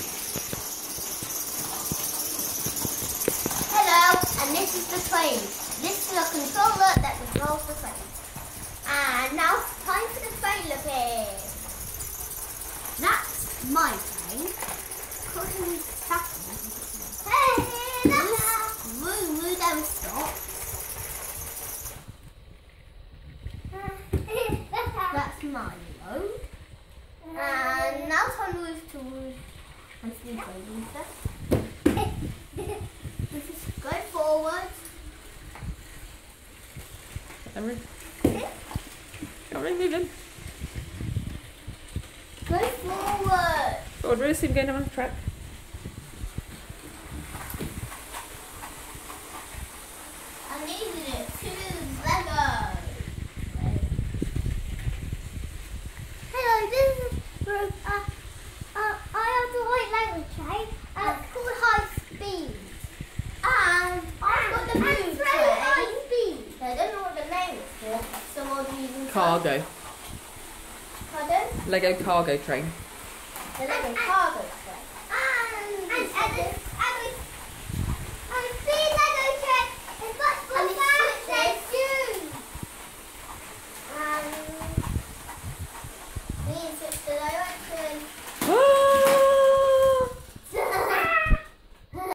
Hello, and this is the train. This is the controller that controls the train. And now it's time for the train looking. That's my train. Hey, move, don't stop. That's my load. And now it's time to move towards my speed train. Just go forward. Emery? Come on, moving. Go forward. Forward, really see him going on the track. I needed it to Lego. Hello, this is Rufus. I have the white Lego train. It's called High Speed. And I've got the blue train. High Speed. I don't know what the name is for. Someone using Cargo. Pardon? Lego cargo train. The Lego cargo.